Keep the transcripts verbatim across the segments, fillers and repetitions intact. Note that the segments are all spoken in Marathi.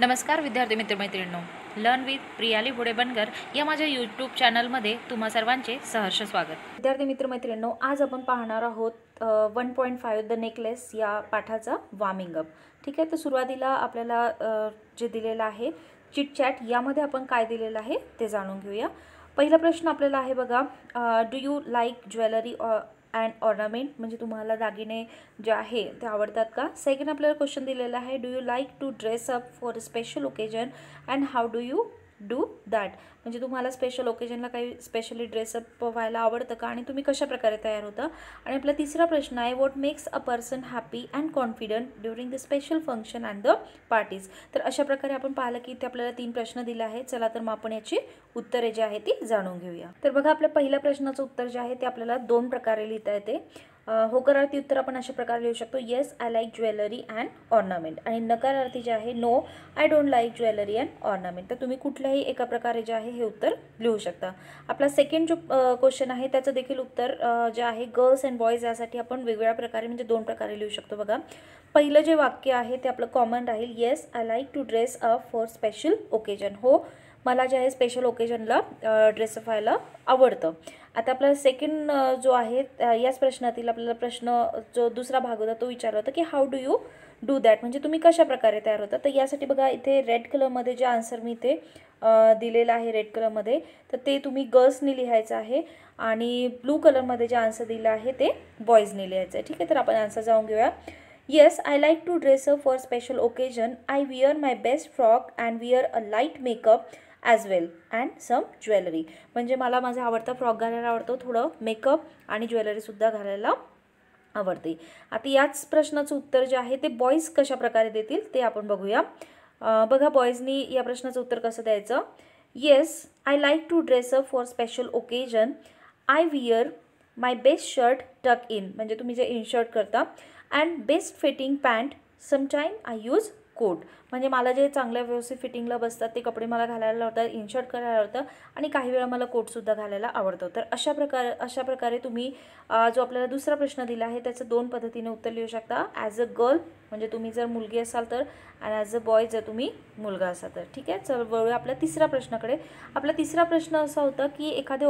नमस्कार विद्यार्थी मित्रमैत्रिणींनो, लर्न विथ प्रियाली घोडे बनकर या माझ्या यूट्यूब चॅनलमध्ये तुम्हा सर्वांचे सहर्ष स्वागत. विद्यार्थी मित्रमैत्रिणींनो, आज आपण पाहणार आहोत one point five the necklace या पाठाचा वॉर्मिंग अप. ठीक आहे, तर सुरुवातीला आपल्याला जे दिलेलं आहे चिट चॅट यामध्ये आपण काय दिलेलं आहे ते जाणून घेऊया. पहिला प्रश्न आपल्याला आहे बघा, do you like jewellery and ornament, म्हणजे तुम्हाला दागिने जे आहे ते आवडतात का. सेकंड आपल्याला क्वेश्चन दिलेला आहे, do you like to dress up for a special occasion and how do you do that, म्हणजे तुम्हाला स्पेशल ओकेजनला काही स्पेशली ड्रेसअप व्हायला आवडतं का आणि तुम्ही कशा प्रकारे तयार होता. आणि आपला तिसरा प्रश्न आहे, what makes a person happy and confident during the special function and the parties. तर अशा प्रकारे आपण पाहिलं की इथे आपल्याला तीन प्रश्न दिले आहेत. चला तर मग आपण याची उत्तरे जी आहे ती जाणून घेऊया. तर बघा, आपल्या पहिल्या प्रश्नाचं उत्तर जे आहे ते आपल्याला दोन प्रकारे लिहिता येते. होकारार्थी उत्तर आपण अशा प्रकारे लिहू शकतो, yes I like jewellery and ornament. आणि नकारार्थी जे आहे, no I don't like jewellery and ornament. तर तुम्ही कुठल्याही एका प्रकारे जे आहे हे उत्तर लिहू शकता. आपला सेकंड जो क्वेश्चन आहे त्याचं देखील उत्तर जे आहे गर्ल्स अँड बॉयज यासाठी आपण वेगवेगळ्या प्रकारे म्हणजे दोन प्रकारे लिहू शकतो. बघा, पहिलं जे वाक्य आहे ते आपलं कॉमन राहील, yes I like to dress up for special occasion. हो, मला जे आहे स्पेशल ओकेजनला ड्रेसअप व्हायला आवडतं. आता आपला सेकंड जो आहे याच प्रश्नातील आपल्याला प्रश्न जो दुसरा भाग होता तो विचारला होता की how do you do that, म्हणजे तुम्ही कशा प्रकारे तयार होता. तर यासाठी बघा, इथे रेड कलरमध्ये जे आन्सर मी इथे दिलेलं आहे रेड कलरमध्ये, तर ते तुम्ही गर्ल्सनी लिहायचं आहे आणि ब्लू कलरमध्ये जे आन्सर दिलं आहे ते बॉईजनी लिहायचं आहे. ठीक आहे, तर आपण आन्सर जाऊन घेऊया. Yes I like to dress up for special occasion. I wear my best frock and wear a light makeup as well and some jewellery, म्हणजे मला माझा आवडता फ्रॉक घालायला आवडतो, थोडं मेकअप आणि ज्वेलरीसुद्धा घालायला आवडते. आता याच प्रश्नाचं उत्तर जे आहे ते बॉईज कशा प्रकारे देतील ते आपण बघूया. बघा, बॉईजनी या प्रश्नाचं उत्तर कसं द्यायचं. Yes I like to dress up for special occasion. I wear my best shirt tuck in, म्हणजे तुम्ही जे इन शर्ट करता, and best fitting pant. Sometime I use coat, म्हणजे मला जे चांगल्या व्यवस्थित फिटिंगला बसतात ते कपडे मला घालायला आवडतात, इनशर्ट करायला आवडतं आणि काही वेळा मला कोटसुद्धा घालायला आवडतं. तर अशा प्रकारे अशा प्रकारे तुम्ही जो आपल्याला दुसरा प्रश्न दिला आहे त्याचं दोन पद्धतीने उत्तर लिहू शकता. ॲज अ गर्ल म्हणजे तुम्ही जर मुलगी असाल तर, आणि ॲज अ बॉय जर तुम्ही मुलगा असाल तर. ठीक आहे, चल वळूया आपल्या तिसऱ्या प्रश्नाकडे. आपला तिसरा प्रश्न असा होता की एखाद्या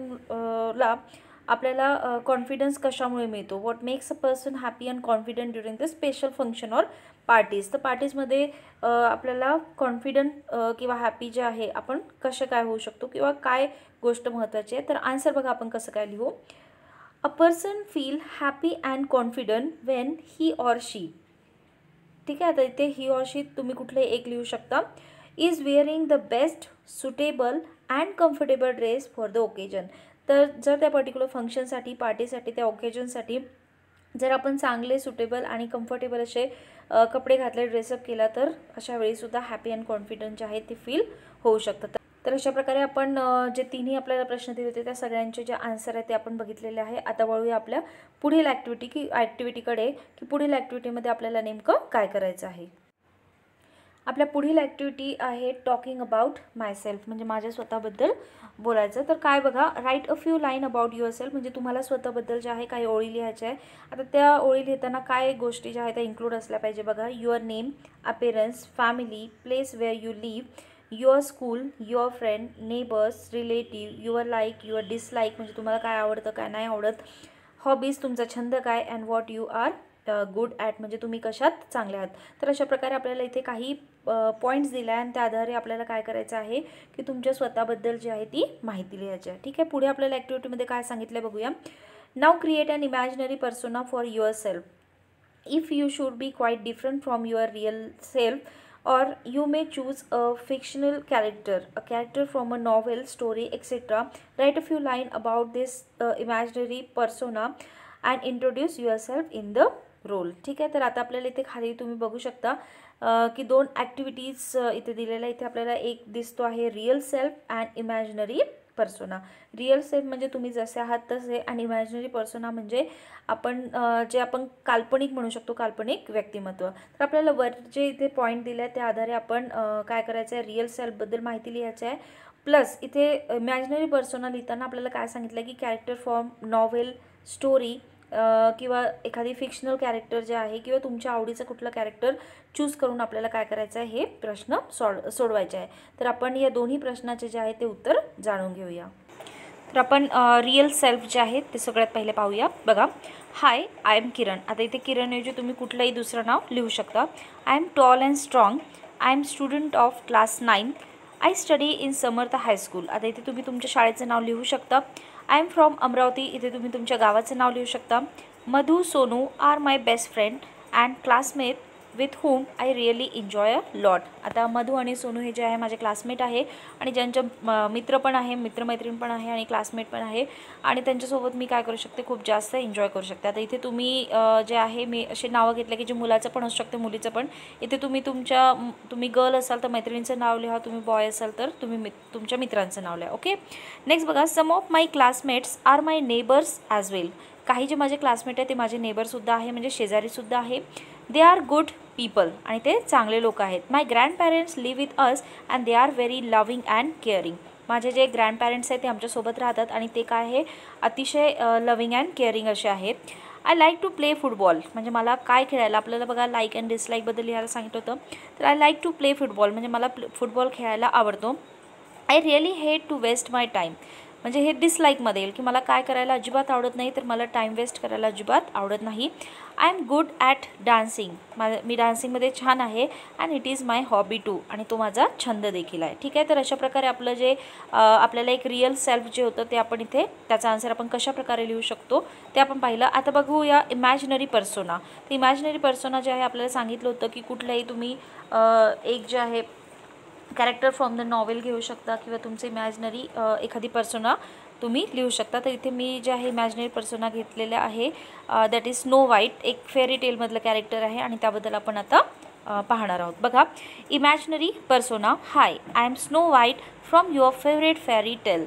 ओकेजनला आपल्याला कॉन्फिडन्स कशामुळे मिळतो. What makes a person happy and confident during the special function or parties. तर पार्टीजमध्ये आपल्याला कॉन्फिडंट किंवा हॅपी जे आहे आपण कसं काय होऊ शकतो किंवा काय गोष्ट महत्त्वाची आहे. तर आन्सर बघा आपण कसं काय लिहू. A person feel happy and confident when he or she. ठीक आहे, आता इथे ही ऑर शी तुम्ही कुठले एक लिहू शकता. Is wearing the best suitable and comfortable dress for the occasion. तर जर त्या पर्टिक्युलर फंक्शनसाठी पार्टीसाठी त्या ओकेजनसाठी जर आपण चांगले सुटेबल आणि कम्फर्टेबल असे कपडे घातले, ड्रेसअप केला, तर अशा वेळीसुद्धा हॅपी अँड कॉन्फिडंट जे आहे ते फील होऊ शकतं. तर अशा प्रकारे आपण जे तिन्ही आपल्याला प्रश्न दिले होते त्या सगळ्यांचे जे आन्सर आहे ते आपण बघितलेले आहे. आता वळूया आपल्या पुढील ॲक्टिव्हिटी की ॲक्टिव्हिटीकडे की पुढील ॲक्टिव्हिटीमध्ये आपल्याला नेमकं काय करायचं आहे. आपल्या पुढील ॲक्टिव्हिटी आहे टॉकिंग अबाउट मायसेल्फ, म्हणजे माझ्या स्वतःबद्दल बोलायचं. तर काय बघा, write a few line about yourself, म्हणजे तुम्हाला स्वतःबद्दल जे आहे काही ओळी लिहायच्या आहे. आता त्या ओळी लिहिताना काय गोष्टी ज्या आहेत त्या इन्क्लूड असल्या पाहिजे. बघा, your name, appearance, family, place where you live, your school, your friend, neighbours, relative, your like, your dislike, म्हणजे तुम्हाला काय आवडतं काय नाही आवडत, हॉबीज, तुमचा छंद काय, and what you are good at, म्हणजे तुम्ही कशात चांगले आहात. तर अशा प्रकारे आपल्याला इथे काही पॉईंट्स दिल्या आहे आणि त्या आधारे आपल्याला काय करायचं आहे की तुमच्या स्वतःबद्दल जी आहे ती माहिती लिहायची आहे. ठीक आहे, पुढे आपल्याला ॲक्टिव्हिटीमध्ये काय सांगितलं बघूया. Now create an imaginary persona for yourself. If you should be quite different from your real self, or you may choose a fictional character, a character from a novel, story, et cetera. Write a few lines about this uh, imaginary persona and introduce yourself in the role. ठीक आहे, तर आता आपल्याला इथे खाली तुम्ही बघू शकता की दोन ॲक्टिव्हिटीज इथे दिलेल्या. इथे आपल्याला एक दिसतो आहे real self and imaginary persona. Real self म्हणजे तुम्ही जसे आहात तसे, आणि इमॅजिनरी पर्सोना म्हणजे आपण जे आपण काल्पनिक म्हणू शकतो, काल्पनिक व्यक्तिमत्व. तर आपल्याला वर जे इथे पॉईंट दिले आहे त्या आधारे आपण काय करायचं आहे, रिअल सेल्फबद्दल माहिती लिहायची आहे. प्लस इथे इमॅजिनरी पर्सोना लिहिताना आपल्याला काय सांगितलं की कॅरेक्टर फॉर्म, नॉव्हेल, स्टोरी किंवा एखादी फिक्शनल कॅरेक्टर जे आहे किंवा तुमच्या आवडीचं कुठलं कॅरेक्टर चूज करून आपल्याला काय करायचं आहे हे प्रश्न सॉल्व सोडवायचे आहे. तर आपण या दोन्ही प्रश्नाचे जे आहे ते उत्तर जाणून घेऊया. तर आपण रिअल सेल्फ जे आहे ते सगळ्यात पहिले पाहूया. बघा, हाय आय एम किरण. आता इथे किरणऐवजी तुम्ही कुठलंही दुसरं नाव लिहू शकता. I am tall and strong. I am student of class nine. I study in Samarth high school. आता इथे तुम्ही तुमच्या शाळेचं नाव लिहू शकता. I am from Amravati. इथे तुम्ही तुमच्या गावाचं नाव लिहू शकता. Madhu Sonu are my best friend and classmate with whom I really enjoy a lot. आता मधु आणि सोनू हे जे आहे माझे क्लासमेट आहे आणि ज्यांच्या मित्र पण आहे, मित्रमैत्रीण पण आहे आणि क्लासमेट पण आहे आणि त्यांच्यासोबत मी काय करू शकते, खूप जास्त एन्जॉय करू शकते. आता इथे तुम्ही जे आहे मी असे नावं घेतले की जे मुलाचं पण असू शकते, मुलीचं पण. इथे तुम्ही तुमच्या तुम्ही गर्ल असाल तर मैत्रिणीचं नाव लिहा, तुम्ही बॉय असाल तर तुम्ही मित तुमच्या मित्रांचं नाव लिहा. ओके. नेक्स्ट बघा, some of my classmates are my neighbours as well. काही जे माझे क्लासमेट आहे ते माझे नेबरसुद्धा आहे, म्हणजे शेजारीसुद्धा आहे. दे आर गुड पीपल आणि ते चांगले लोक आहेत. My grandparents live with us and they are very loving and caring. माझे जे ग्रँडपॅरेंट्स आहेत ते आमच्यासोबत राहतात आणि ते काय आहे, अतिशय लविंग अँड केअरिंग असे आहेत. I like to play football. म्हणजे मला काय खेळायला, आपल्याला बघा लाईक अँड डिसलाईकबद्दल लिहायला सांगितलं होतं. तर I like to play football म्हणजे मला फुटबॉल खेळायला आवडतो. I really hate to waste my time. म्हणजे हे डिसलाईकमध्ये येईल की मला काय करायला अजिबात आवडत नाही, तर मला टाईम वेस्ट करायला अजिबात आवडत नाही. I am good at dancing. माझं मी डान्सिंगमध्ये छान आहे. And it is my hobby too. आणि तो माझा छंद देखील आहे. ठीक आहे. तर अशा प्रकारे आपलं जे आपल्याला एक रिअल सेल्फ जे होतं ते आपण इथे त्याचा आन्सर आपण कशा प्रकारे लिहू शकतो ते आपण पाहिलं. आता बघूया इमॅजिनरी पर्सोना. तर इमॅजिनरी पर्सोना जे आहे आपल्याला सांगितलं होतं की कुठल्याही तुम्ही एक जे आहे कॅरेक्टर फ्रॉम द नॉवेल घेऊ शकता किंवा तुमचं इमॅजिनरी एखादी पर्सोना तुम्ही लिहू शकता. तर इथे मी जे आहे इमॅजिनरी पर्सोना घेतलेल्या आहे दॅट इज स्नो व्हाईट. एक फेरी टेलमधलं कॅरेक्टर आहे आणि त्याबद्दल आपण आता पाहणार आहोत. बघा, imaginary persona. Hi, I am snow white from your favourite fairy tale.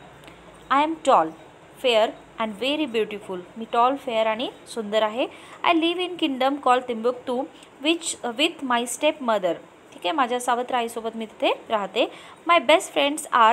I am tall, fair and very beautiful. मी टॉल, फेअर आणि सुंदर आहे. I live in kingdom call Timbuktu which with my stepmother. ठीक आहे, माझ्या सावत्र आईसोबत मी तिथे राहते. My best friends are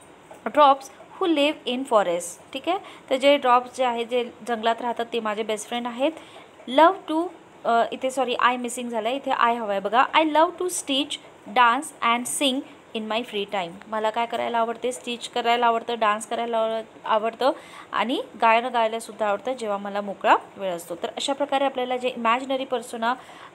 drops who live in forest. ठीक आहे. तर जे ड्रॉप्स जे आहेत जे जंगलात राहतात ते माझे बेस्ट फ्रेंड आहेत. लव टू इथे सॉरी आय मिसिंग झालं आहे, इथे आय हवं आहे. बघा, I love to stitch, dance and sing in my free time. मला काय करायला आवडते, स्टिच करायला आवडतं, डान्स करायला आवडतं आणि गायनं गायलासुद्धा आवडतं जेव्हा मला मोकळा वेळ असतो. तर अशा प्रकारे आपल्याला जे इमॅजिनरी पर्सोना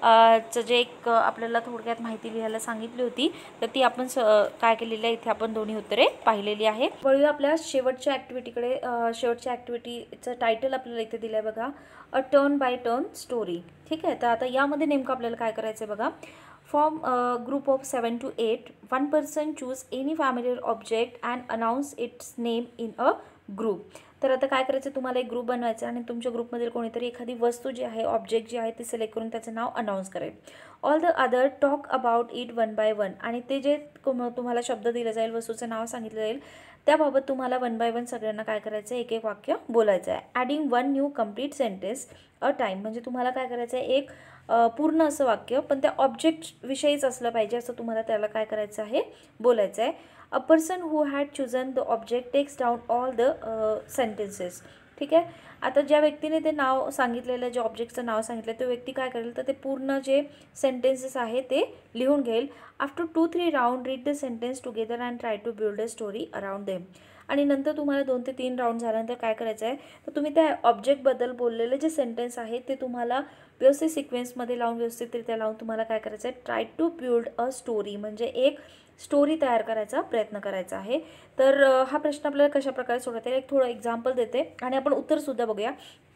चं जे एक आपल्याला थोडक्यात माहिती लिहायला सांगितली होती तर ती आपण स काय केलेली आहे इथे आपण दोन्ही उत्तरे पाहिलेली आहे. वळूया आपल्या शेवटच्या ॲक्टिव्हिटीकडे. शेवटच्या ॲक्टिव्हिटीचं टायटल आपल्याला इथे दिलं आहे बघा, a turn by turn story. ठीक आहे. तर आता यामध्ये नेमकं आपल्याला काय करायचं आहे बघा. Form a group of seven to eight. One person choose any familiar object and announce its name in a group. तर आता काय करायचं, तुम्हाला एक ग्रुप बनवायचा आणि तुमच्या ग्रुपमधील कोणीतरी एखादी वस्तू जी आहे, ऑब्जेक्ट जी आहे ती सिलेक्ट करून त्याचं नाव अनाऊन्स करेल. All the other talk about it one by one. आणि ते जे तुम्हाला शब्द दिलं जाईल, वस्तूचं नाव सांगितलं जाईल, त्याबाबत तुम्हाला वन बाय वन सगळ्यांना काय करायचं आहे, एक एक वाक्य बोलायचं आहे. Adding one new complete sentence a time. म्हणजे तुम्हाला काय करायचं आहे, एक पूर्ण असं वाक्य पण त्या ऑब्जेक्ट विषयीच असलं पाहिजे असं तुम्हाला त्याला काय करायचं आहे, बोलायचं आहे. A person who had chosen the object takes down all the sentences. ठीक आहे. आता ज्या व्यक्तीने ते नाव सांगितलेलं, जे ऑब्जेक्टचं नाव सांगितलं, तो व्यक्ती काय करेल तर ते पूर्ण जे सेंटेन्सेस आहे ते लिहून घेईल. After two three round read the sentence together and try to build a story around them. आणि नंतर तुम्हाला दोन ते तीन राऊंड झाल्यानंतर काय करायचं आहे, तर तुम्ही त्या ऑब्जेक्टबद्दल बोललेले जे सेंटेन्स आहे ते तुम्हाला व्यवस्थित सिक्वेन्समध्ये लावून व्यवस्थितरित्या लावून तुम्हाला काय करायचं आहे, try to build a story म्हणजे एक स्टोरी तयार करायचा प्रयत्न करायचा आहे. तर हा प्रश्न आपल्याला कशा प्रकारे सोडवता येईल, एक थोडं एक्झाम्पल देते आणि आपण उत्तरसुद्धा बघूया.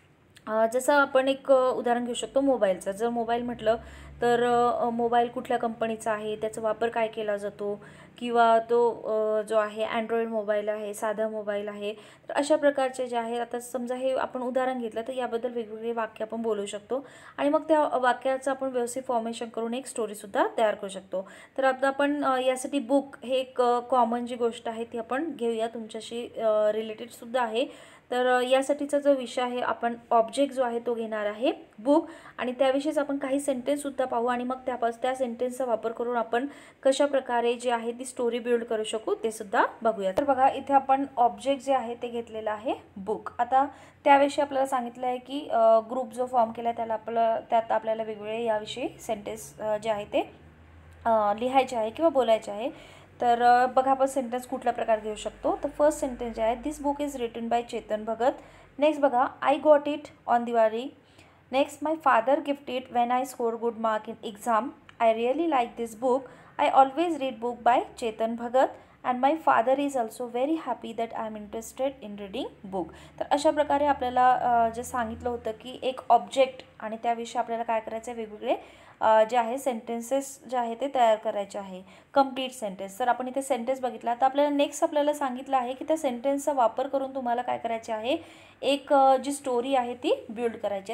जसं आपण एक उदाहरण घेऊ शकतो मोबाईलचं. जर मोबाईल म्हटलं तर मोबाईल कुठल्या कंपनीचा आहे, त्याचा वापर काय केला जातो, किंवा तो जो आहे अँड्रॉइड मोबाईल आहे, साधा मोबाईल आहे. तर अशा प्रकारचे जे आहे, आता समजा हे आपण उदाहरण घेतलं तर याबद्दल वेगवेगळे वाक्य आपण बोलू शकतो आणि मग त्या वाक्याचं आपण व्यवस्थित फॉर्मेशन करून एक स्टोरीसुद्धा तयार करू शकतो. तर आता आपण यासाठी बुक हे एक कॉमन जी गोष्ट आहे ती आपण घेऊया, तुमच्याशी रिलेटेडसुद्धा आहे. तर यासाठीचा जो विषय आहे, आपण ऑब्जेक्ट जो आहे तो घेणार आहे बुक आणि त्याविषयीच आपण काही सेंटेन्ससुद्धा पाहू आणि मग त्यापासून त्या सेंटेन्सचा वापर करून आपण कशा प्रकारे जे आहे ती स्टोरी बिल्ड करू शकू ते सुद्धा बघूया। तर बघा इथे आपण ऑब्जेक्ट जे आहे ते घेतलेलं आहे बुक। आता त्याविषयी आपल्याला सांगितलं आहे की ग्रुप जो फॉर्म केला त्याला आपलं त्यात आपल्याला वेगवेगळे याविषयी सेंटेन्स जे आहे ते लिहायचे आहे किंवा बोलायचे आहे। तर बघा आपण सेंटेन्स कुठल्या प्रकार घेऊ शकतो। तर फर्स्ट सेंटेन्स जे आहे this book is written by Chetan Bhagat. Next बघा I got it on Diwali. Next my father gifted when I score good mark in exam. I really like this book. I always read book by Chetan Bhagat and my father is also very happy that I am interested in reading book. तर अशा प्रकारे आपल्याला जे सांगितलं होतं की एक ऑब्जेक्ट आणि त्याविषयी आपल्याला काय करायचं आहे वेगवेगळे जे आहे सेंटेन्सेस जे आहे ते तयार करायचे आहे कंप्लीट सेंटेन्स। तर आपण इथे सेंटेन्स बघितला तर आपल्याला नेक्स्ट आपल्याला सांगितलं आहे की त्या सेंटेन्सचा वापर करून तुम्हाला काय करायचे आहे एक जी स्टोरी आहे ती बिल्ड करायची।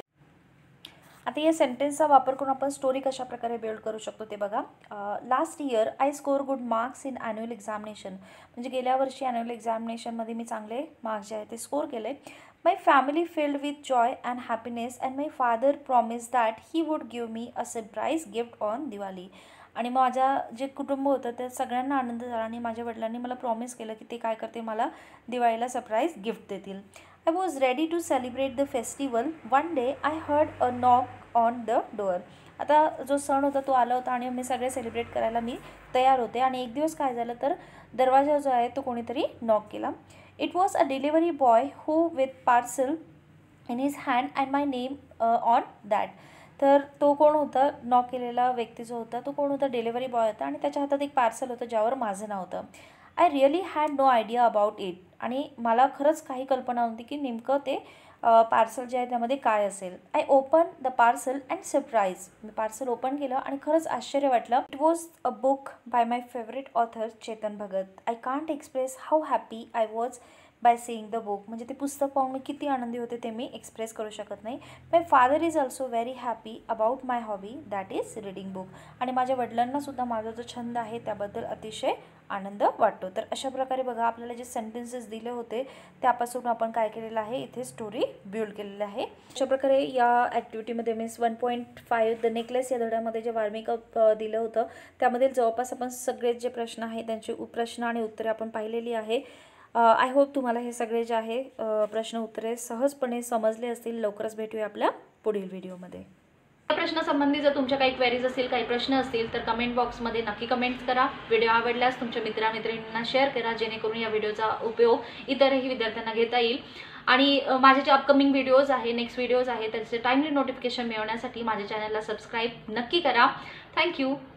आता या सेंटेन्सचा वापर करून आपण स्टोरी कशा प्रकारे बिल्ड करू शकतो ते बघा। Last year I score good marks in annual examination. म्हणजे गेल्या वर्षी ॲन्युअल एक्झामिनेशनमध्ये मी चांगले मार्क्स जे आहे ते स्कोर केले। My family filled with joy and happiness and my father promise that he would give me a surprise gift on Diwali. आणि माझा जे कुटुंब होतं त्या सगळ्यांना आनंद झाला आणि माझ्या वडिलांनी मला प्रॉमिस केलं की ते काय करते मला दिवाळीला सरप्राईज गिफ्ट देतील। I was ready to celebrate the festival. One day I heard a knock on the door. आता जो सण होता तो आला होता आणि मी सगळे सेलिब्रेट करायला मी तयार होते आणि एक दिवस काय झालं तर दरवाजा जो आहे तो कोणीतरी नॉक केला। It was a delivery boy who with parcel in his hand and my name on that. तर तो कोण होता नॉक केलेला व्यक्ती जो होता तो कोण होता डिलिव्हरी बॉय होता आणि त्याच्या हातात एक पार्सल होतं ज्यावर माझं नाव होतं। I really had no idea about it. आणि मला खरंच काही कल्पना नव्हती की नेमकं ते पार्सल जे आहे त्यामध्ये काय असेल। I open the parcel and surprise. मी पार्सल ओपन केलं आणि खरंच आश्चर्य वाटलं। It was a book by my favourite author Chetan Bhagat. I can't express how happy I was by seeing the book. म्हणजे ते पुस्तक पाहून मी किती आनंदी होते ते मी एक्सप्रेस करू शकत नाही। My father is also very happy about my hobby that is reading book. आणि माझ्या वडिलांना सुद्धा माझा जो छंद आहे त्याबद्दल अतिशय आनंद वाटतो। तर अशा प्रकारे बघा आपल्याला जे सेंटेन्सेस दिले होते त्यापासून आपण काय केलेलं आहे इथे स्टोरी बिल्ड केलेली आहे। अशा प्रकारे या ॲक्टिव्हिटीमध्ये means one point five the necklace या धड्यामध्ये जे वार्मिंग अप दिलं होतं त्यामध्ये जवळपास आपण सगळे जे प्रश्न आहेत त्यांची प्रश्न आणि उत्तरे आपण पाहिलेली आहे। आय होप तुम्हाला हे सगळे जे आहे प्रश्न उत्तरे सहजपणे समजले असतील। लवकरच भेटूया आपल्या पुढील व्हिडिओमध्ये। या प्रश्नासंबंधी जर तुमच्या काही क्वेरीज असतील काही प्रश्न असतील तर कमेंट बॉक्समध्ये नक्की कमेंट्स करा। व्हिडिओ आवडल्यास तुमच्या मित्रांमित्रांना शेअर करा जेणेकरून या व्हिडिओचा उपयोग इतरही विद्यार्थ्यांना घेता येईल। आणि माझे जे अपकमिंग व्हिडिओज आहे नेक्स्ट व्हिडिओज आहे त्याचे टाइमली नोटिफिकेशन मिळवण्यासाठी माझ्या चॅनलला सबस्क्राईब नक्की करा। थँक्यू।